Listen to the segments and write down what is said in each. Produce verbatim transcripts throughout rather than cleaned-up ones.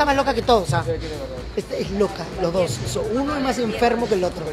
Está más loca que todos, ¿ah? Es, es loca, los dos. So, uno es más enfermo que el otro.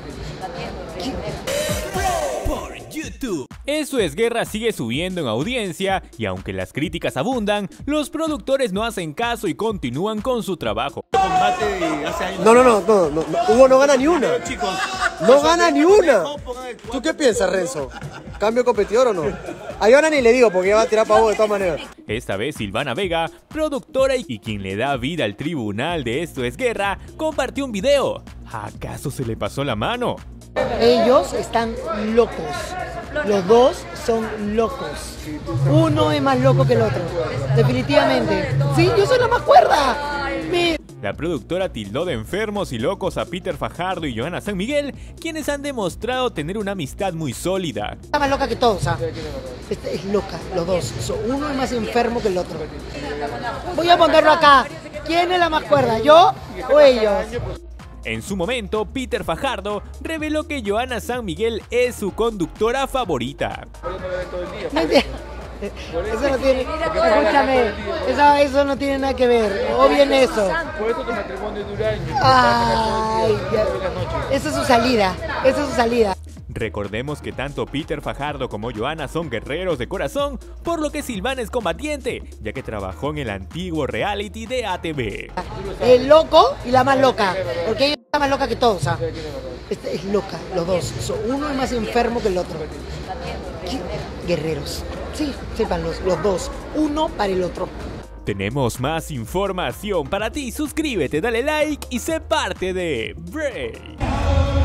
Por YouTube. Eso es Guerra sigue subiendo en audiencia y aunque las críticas abundan, los productores no hacen caso y continúan con su trabajo. No, no, no, no, no, no. Hugo no gana ni una. No gana ni una. ¿Tú qué piensas, Renzo? ¿Cambio competidor o no? A Joana ni le digo porque va a tirar para vos de todas maneras. Esta vez Silvana Vega, productora y quien le da vida al tribunal de Esto es Guerra, compartió un video. ¿Acaso se le pasó la mano? Ellos están locos. Los dos son locos. Uno es más loco que el otro. Definitivamente. Sí, yo soy la más cuerda. Mi... La productora tildó de enfermos y locos a Peter Fajardo y Joana San Miguel, quienes han demostrado tener una amistad muy sólida. Está más loca que todos, ¿ah? Es, es loca, los dos. So, uno es más enfermo que el otro. Voy a ponerlo acá. ¿Quién es la más cuerda? ¿Yo o ellos? En su momento, Peter Fajardo reveló que Joana San Miguel es su conductora favorita. No, eso no tiene, escúchame, eso, eso no tiene nada que ver, o bien eso. Por eso tu matrimonio dura años. Ay, esa es su salida, esa es su salida. Recordemos que tanto Peter Fajardo como Joana son guerreros de corazón, por lo que Silvana es combatiente, ya que trabajó en el antiguo reality de A T V. El loco y la más loca, porque ella está más loca que todos, ¿ah? Es, es loca, los dos. So, uno es más enfermo que el otro. Guerreros. Sí, sepan los, los dos. Uno para el otro. Tenemos más información para ti. Suscríbete, dale like y sé parte de Break.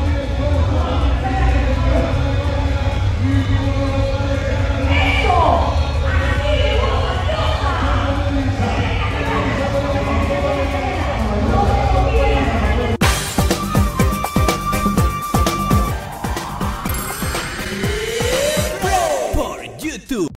Eso.